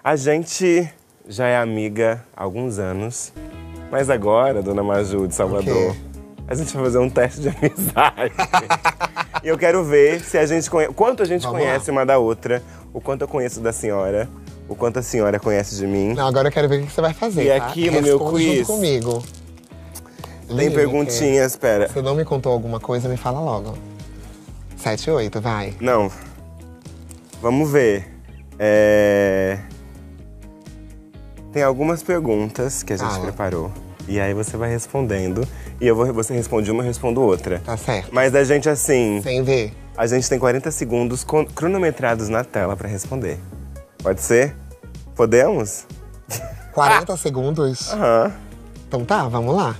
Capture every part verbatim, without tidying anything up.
A gente já é amiga há alguns anos, mas agora, dona Maju de Salvador, Okay. a gente vai fazer um teste de amizade. E eu quero ver se a gente conhece, quanto a gente Vamos conhece lá. uma da outra, o quanto eu conheço da senhora, o quanto a senhora conhece de mim. Não, agora eu quero ver o que você vai fazer, E tá? aqui no meu Responde quiz, junto comigo. Tem Lineker, perguntinhas, espera. Se não me contou alguma coisa, me fala logo. Sete, oito, vai. Não. Vamos ver. É... Tem algumas perguntas que a gente Fala. preparou. E aí você vai respondendo. E eu vou, você responde uma, eu respondo outra. Tá certo. Mas a gente, assim, Sem ver. a gente tem quarenta segundos con- cronometrados na tela pra responder. Pode ser? Podemos? quarenta segundos? Aham. Então tá, vamos lá.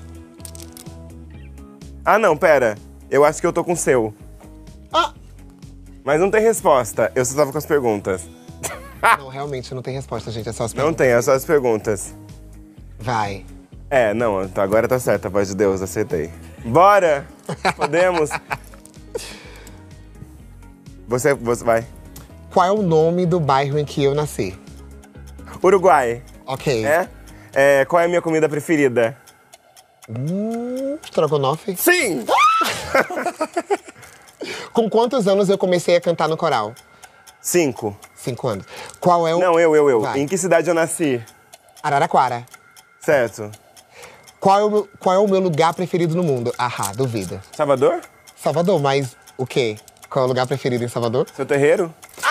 Ah, não, pera. Eu acho que eu tô com o seu. Ah! Mas não tem resposta. Eu só tava com as perguntas. Não, realmente não tem resposta, gente. É só as Não perguntas. tem, é só as perguntas. Vai. É, não, então agora tá certo, a voz de Deus, aceitei. Bora! Podemos? Você, você vai. Qual é o nome do bairro em que eu nasci? Uruguai, Ok. é? É, qual é a minha comida preferida? Hum, estrogonofe. Sim! Com quantos anos eu comecei a cantar no coral? Cinco. Cinco anos. Qual é o... Não, eu, eu, eu. Vai. Em que cidade eu nasci? Araraquara. Certo. Qual é, o meu, qual é o meu lugar preferido no mundo? Ahá, duvida. Salvador? Salvador, mas o quê? Qual é o lugar preferido em Salvador? Seu terreiro?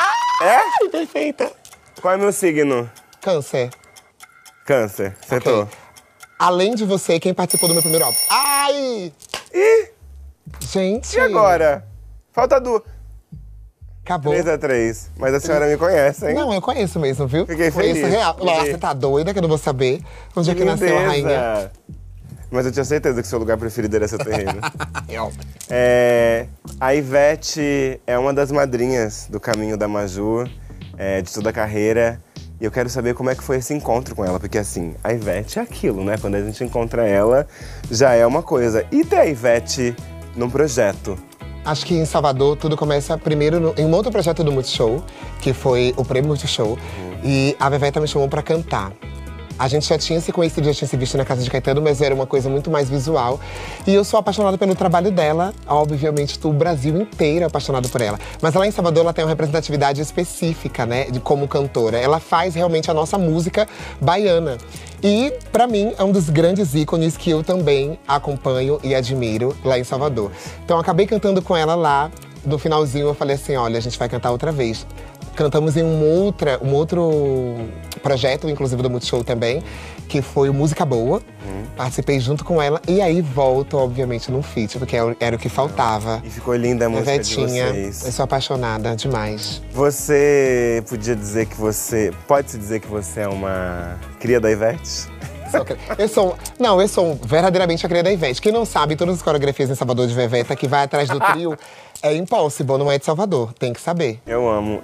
Ai, perfeita. Qual é meu signo? Câncer. Câncer. Acertou. Ok. Além de você, quem participou do meu primeiro álbum? Ai! Ih, Gente. e agora? Falta duas. Acabou. três a três. Mas a senhora me conhece, hein? Não, eu conheço mesmo, viu? Fiquei Conheço feliz. real. Nossa, Fiquei. você tá doida que eu não vou saber onde é que nasceu a rainha? Lindeza. Mas eu tinha certeza que seu lugar preferido era seu terreiro. Eu. É, a Ivete é uma das madrinhas do Caminho da Maju, é, de toda a carreira. E eu quero saber como é que foi esse encontro com ela. Porque assim, a Ivete é aquilo, né? Quando a gente encontra ela, já é uma coisa. E ter a Ivete num projeto? Acho que em Salvador tudo começa primeiro no, em um outro projeto do Multishow, que foi o Prêmio Multishow. Uhum. E a Veveta me chamou pra cantar. A gente já tinha se conhecido, já tinha se visto na casa de Caetano, mas era uma coisa muito mais visual. E eu sou apaixonada pelo trabalho dela, obviamente o Brasil inteiro é apaixonado por ela. Mas lá em Salvador ela tem uma representatividade específica, né, de como cantora. Ela faz realmente a nossa música baiana. E, pra mim, é um dos grandes ícones que eu também acompanho e admiro lá em Salvador. Então, eu acabei cantando com ela lá. No finalzinho, eu falei assim, olha, a gente vai cantar outra vez. Cantamos em um, outra, um outro projeto, inclusive do Multishow também, que foi o Música Boa. Hum. Participei junto com ela. E aí, volto, obviamente, num feat, porque era o que faltava. E ficou linda a música Vetinha, de vocês. eu sou apaixonada demais. Você podia dizer que você… Pode-se dizer que você é uma cria da Ivete? Eu sou… Não, eu sou verdadeiramente a cria da Ivete. Quem não sabe, todas as coreografias em Salvador de Veveta, que vai atrás do trio, é Impossible, não é de Salvador. Tem que saber. Eu amo.